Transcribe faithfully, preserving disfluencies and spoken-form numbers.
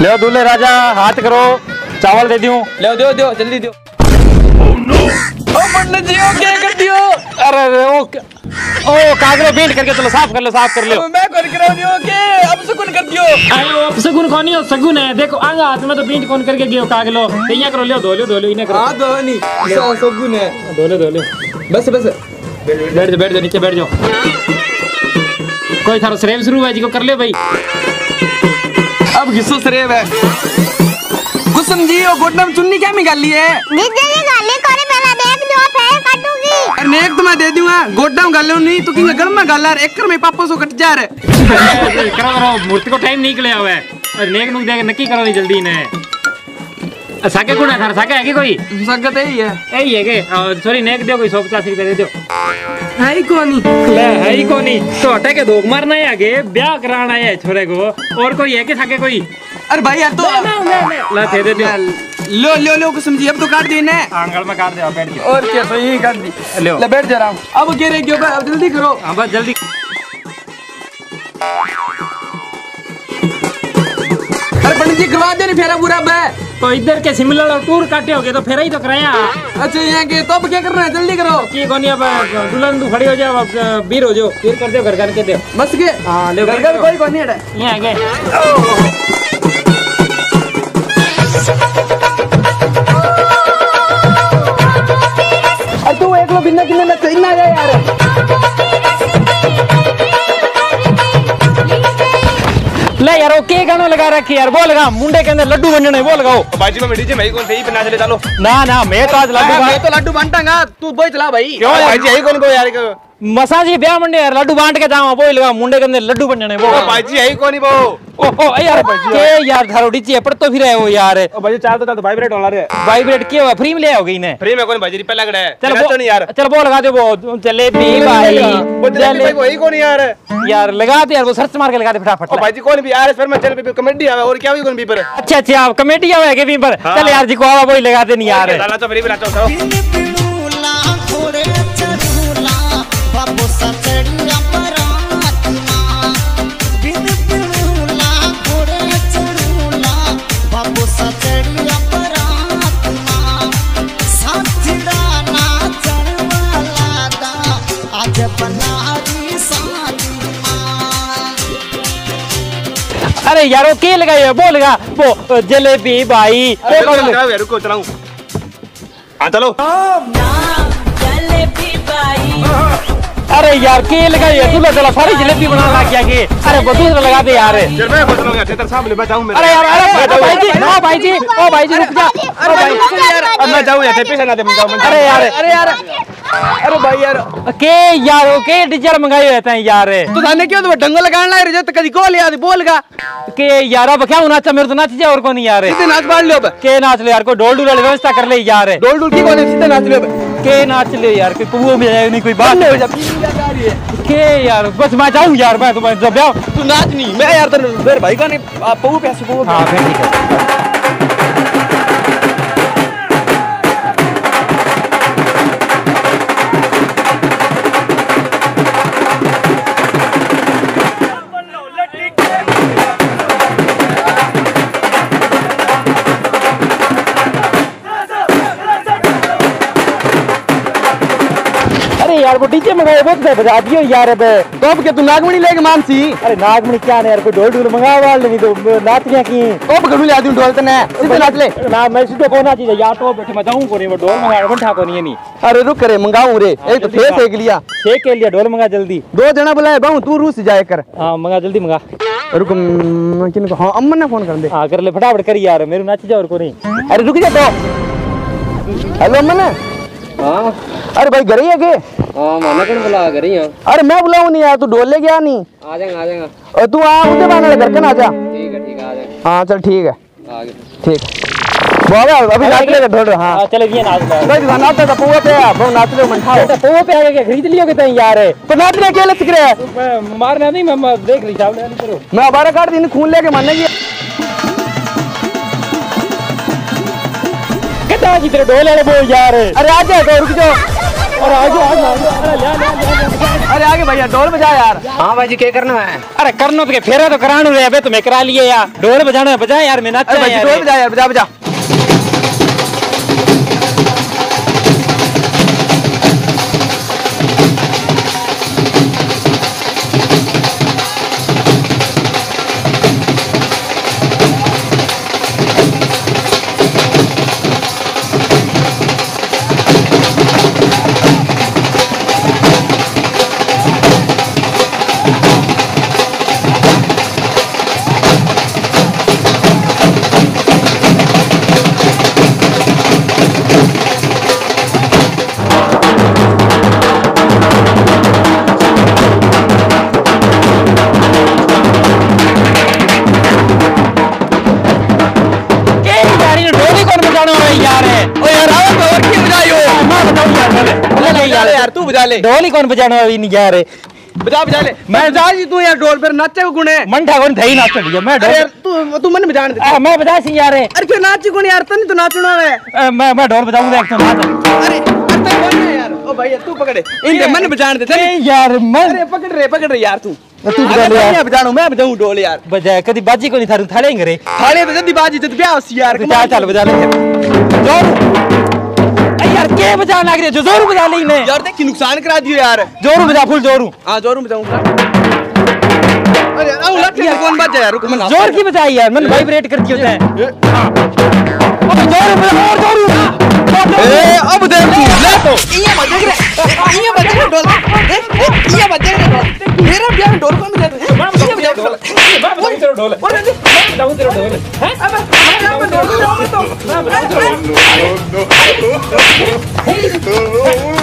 ले दूल्हे राजा हाथ करो, चावल दे दियो। ले दो दो जल्दी दो। ओ पंडित जी ओ क्या कर दियो? अरे ओ ओ कागलो पेंट करके चलो, साफ कर लो साफ कर लो। मैं कर कराओ दियो के अब सुकुन कर दियो। अरे अब सुकुन कोनी हो, सगुन है। देखो आंगा हाथ में तो पेंट कौन करके गयो कागलो। तैया करो, ले धो लो धो लो इने करो। हां धो नहीं सगुन है। धो लो धो लो। बस बस बैठ जाओ बैठ जाओ नीचे बैठ जाओ। कोई थारो श्रेव शुरू है जी को कर ले भाई। अब घिसो श्रेव है। कुसुम जी ओ गोटना में चुन्नी क्या निकाल ली है? दीदी ने गाली करे, पहला देख दो फिर काटूंगी। अरे नेक तो मैं दे दूंगा, गोटना में गालो नहीं तो किंग गरम में गाला रे, एक में पापा सो कट जा रे। करो करो, मूर्ति को टाइम निकले हुआ है। और नेक नुक देख नक्की करो नहीं जल्दी ने। साके कौन है थारा? साके है कि कोई? सकत है ही है। यही है के सॉरी नेक दियो कोई सौ पचास रुपए दे दो। है ही कोनी ले है ही कोनी तो हटे के धोख मारना है आगे, ब्याह कराना है छोरे को। और कोई है कि साके कोई? अरे भाई यार तो ला दे दे दियो। लो लो लो कुसुम जी अब तो काट दी ने। आंगल में काट दे बैठ के। और क्या तो यही काट दी। लो ले बैठ जा रहा हूं। अब गिर गयो भाई, अब जल्दी करो। हां बस जल्दी। अरे पंडित जी करवा दे नहीं फेरा पूरा बे। तो इधर के शिमला टूर काटे होगे तो फेरा ही तो कराया। अच्छा यहाँ के तो अब क्या करना है? जल्दी करो। की कोनी अब दुल्हन तू खड़ी हो जाओ, अब बीर हो जाओ, फिर कर दो घर घर के दो बस के। हां ले घर घर कोई कोनी है यहां आगे। अरे तू एक लो बिना किन्ने में सही ना जाए यार। ले यार वो के गाना लगा रखी यार, वो लगा मुंडे के अंदर लड्डू बनने, वो लगाओ। बाजी में डीजे भाई कौन सही पे ना चले चलो। ना ना मैं तो आज लड्डू मैं तो लड्डू बांटांगा, तू बोल चला भाई। क्यों बाजी यही कौन को यार? मसा जी ब्याह मंडे यार लड्डू बांट के जाओ, वो लगा मुंडे के अंदर लड्डू बनने वो। बाजी यही कौन वो? ओ ओ यार के यार थारो डीजे पर तो फिर है वो यार। ओ बाजी चाल तो तो वाइब्रेट होना रे। वाइब्रेट के हुआ फ्री में ले आओगे इन्हें? फ्री में कौन बाजी पे लग रहा है? चलो वो नहीं यार, चलो वो लगा दे वो जलेबी भाई। वो जलेबी भाई वही कौन यार? यार लगा दे यार, वो सर्च मार के लगा दे फटाफट। ओ बाजी कौन भी यार इस पर मैं चैनल पे कमेटी आवे और क्या हुई कौन भी पर? अच्छा अच्छा कमेटी आवे के भी पर। चल यार जी को आवा वो लगा दे नहीं यार। चला तो फ्री में लाता हूं। अरे यार वो के लगाई है? वो लगा वो जलेबी भाई। रुको चलाऊं। हाँ चलो। अरे यार के लगाई है? दूल्हा चला सारी जलेबी बनाना क्या के? अरे वो दूसरा लगा दे यार। चल मैं बोल रहा हूं तेरे सामने मैं जाऊं। अरे यार अरे भाई जी ओ भाई जी ओ भाई जी रुक जा। अरे भाई यार अब मैं जाऊं या पीछे ना दे मैं जाऊं। अरे यार अरे यार अरे भाई यार के यार वो के डीजर मंगाए होते हैं यार। तू थाने क्यों तो ढंग लगाना है रे? तो कदी को लिया बोलगा के यार अब क्या होना चाहिए? मेरे तो नाच जा और कौन यार। सीधे नाच बाढ़ लो। के नाच ले यार, को ढोल ढूल व्यवस्था कर ले यार। ढोल ढूल की कौन सीधे नाच लो के नाच ले यार, कोई पुओ में जाए नहीं कोई बात नहीं हो जाती के यार। बस मैं जाऊं यार, मैं तो जब जाओ तू नाच नहीं मैं यार तेरे भाई का नहीं पऊ पैसे पऊ। हां फिर ठीक है। यार वो डीजे मंगाए वो तो बजा दियो यार। अब तो अब के तू नागमणि लेके मानसी? अरे नागमणि क्या नहीं यार, कोई ढोल ढोल मंगा वाल नहीं तो नाचनिया की। तो अब घड़ू ले आदमी ढोल तने सीधे नाच ले ना। मैं सीधे को नाची यार, तो बैठे मैं जाऊं को नहीं, वो ढोल मंगा बैठा को नहीं। नहीं अरे रुक करे मंगाऊं रे। एक तो फेस एक लिया शेक के लिया, ढोल मंगा जल्दी। दो जना बुलाए बाऊ तू रूस जाए कर। हां मंगा जल्दी मंगा। रुक किन को? हां अम्मन ने फोन कर दे। हां कर ले फटाफट कर यार, मेरे नाच जा और को नहीं। अरे रुक जा तो। हेलो अम्मन। हां अरे भाई घर ही है के? हां माना कौन बुला घर ही हां। अरे मैं बुलाऊं नहीं यार, तू ढोल ले गया नहीं? आ जाएगा आ जाएगा। और तू आ मुझे बांधने घर के ना जा। ठीक है ठीक है आ जाएगा। हां चल ठीक है आ गए ठीक। बोला अभी नाच ले ढोल। हां चल ये नाच ले भाई गाना तो पुआ पे आ वो नाच ले मन खाओ। तो पुआ पे आके खरीद लियो के तई यार। तो नाच ले के लच करे मैं मारना नहीं, मैं देख रही साहब नहीं करो। मैं बारह काट दिन खून लेके मारने की कितना जी तेरे ढोल वाले बोल यार। अरे आ जा तो रुक जाओ। और आ जाओ आ जाओ। अरे ले ले ले। यार आगे भैया ढोल बजा यार। हाँ भाई जी क्या करना है? अरे करनो तो के फेरा तो करानो रे अबे तुम्हें करा लिए यार। ढोल बजाना बजा यार मैं नाचा यार। ढोल बजा यार बजा बजा। यार तू बजा ले। ढोल ही कौन बजाना अभी नहीं जा रहे। बजा बजा ले। मैं बजा जी तू यार ढोल पर नाचे को गुणे। मन ठाकुर थे ही नाच दिया मैं ढोल। यार तू तू मन बजाने दे। मैं बजा सी यार। अरे क्यों नाची गुण यार तने तो नाचना है। मैं मैं ढोल बजाऊंगा एक तो नाच। अरे अरे बोल यार। ओ भाई तू पकड़े। इनके मन बजाने दे यार मन। अरे पकड़ रे पकड़ रे यार तू। तू बजा ले यार। मैं बजाऊं मैं बजाऊं ढोल यार। बजा कदी बाजी को नहीं थारू थालेंगे रे। थाले तो जल्दी बाजी तो ब्याह होसी यार। चल चल बजा ले। जोर यार के बजा लग रहे जो जोरू बजा ले ने यार देख नुकसान करा दियो यार। जोरू बजा फुल जोरू। हां जोरू बजाऊंगा। अरे आओ लट्ठी कौन बजा यार रुक मैं जोर की बजाई यार मन वाइब्रेट करती होता है। अब जोरू बजा और जोरू। ए अब दे तू ले तो ये बज रे ये बज रे ढोल देख ये बज रे ढोल मेरा ब्याह ढोल कौन बजा दे मैं बजा ढोल मैं बजा तेरा ढोल और मैं बजाऊं तेरा ढोल हैं अब मैं ढोल बजाऊं तो मैं बजाऊं तेरा ढोल